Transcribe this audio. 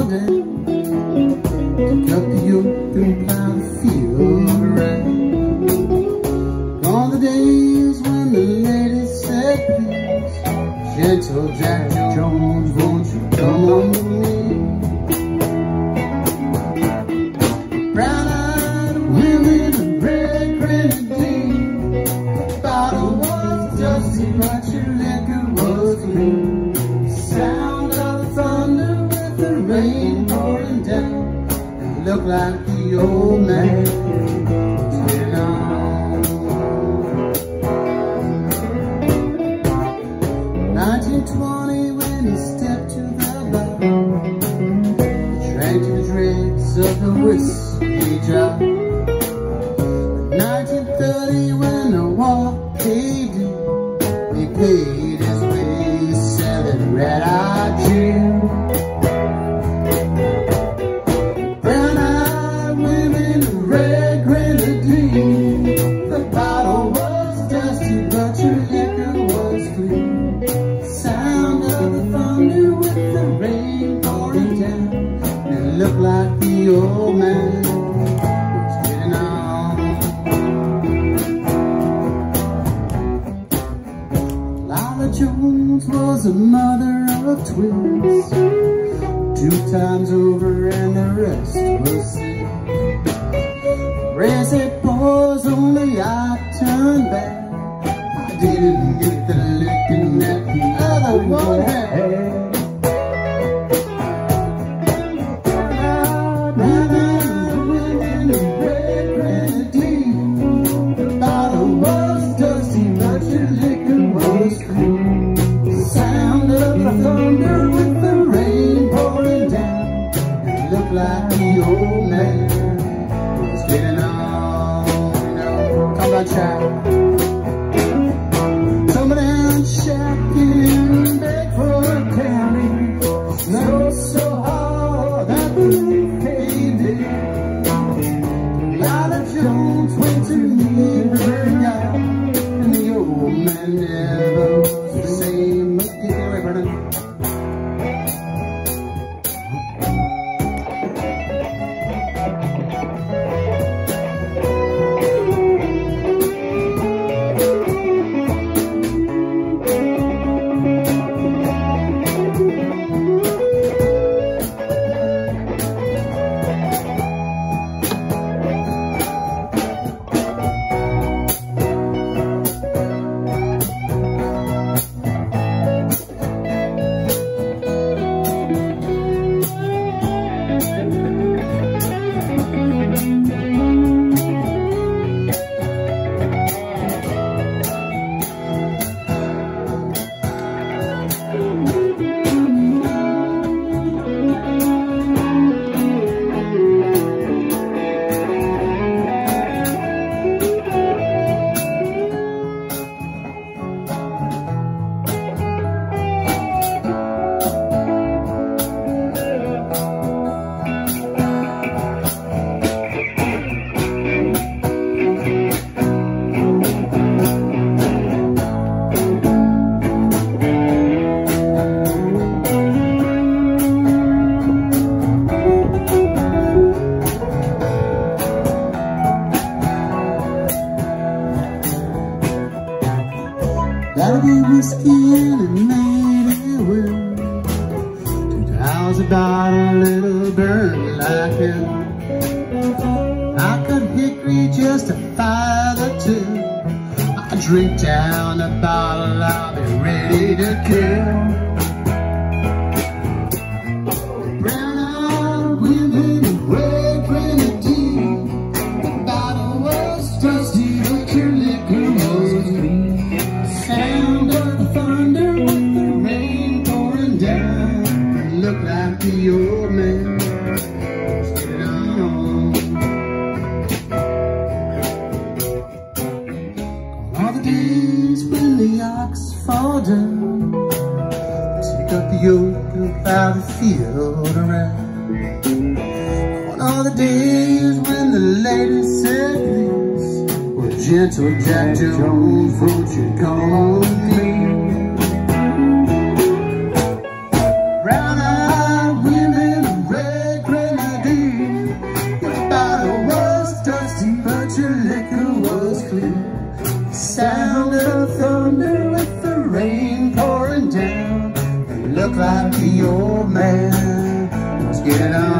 down. Pick up the yoke and plow the field around. All the days when the ladies said please, gentle Jack Jones, won't you come on with me? Brown-eyed women and red grenadine. The bottle was dusty, but your liquor was clean. The sound of the thunder with the rain pouring down, it looked like the old man was getting on. 1920 when he stepped to the bar, he drank to the dregs of the whiskey jar. 1930 when the war caved in, he paid his way selling red-eyed gin. Brown-eyed women and red grenadine. The bottle was dusty, but your liquor was clean. Sound of the thunder with the rain pouring down, it looked like the old man was getting on. Lila Jones was a mother of twins, 2 times over and the rest was sin. Raised it boys, only I turned back. I didn't get the licking that the other one had. Brown-eyed women and red grenadine. The bottle was dusty, but your liquor was clean. The sound of the thunder with the rain pouring down, it looked like the old man was getting on. Come on, child. Shack in Bedford County, snow so hard that we caved in. Lila Jones went to meet her guy, and the old man never was the same again. That'll be whiskey and it made it well. $2 a bottle, it'll burn like hell. I could hickory justify the two. I drink down a bottle, I'll be ready to kill. Brown-eyed women and red grenadine. The bottle was dusty, but your liquor was clean. Sound of the thunder with the rain pouring down, it looked like the old man was getting on. All the days when the ox fall down, take up the yoke and plow the field around. All the days when the ladies said please, well, gentle Jack Jones, won't you come on with me? Brown-eyed women and red your liquor was clear. Sound of thunder with the rain pouring down. It looked like the old man was getting on.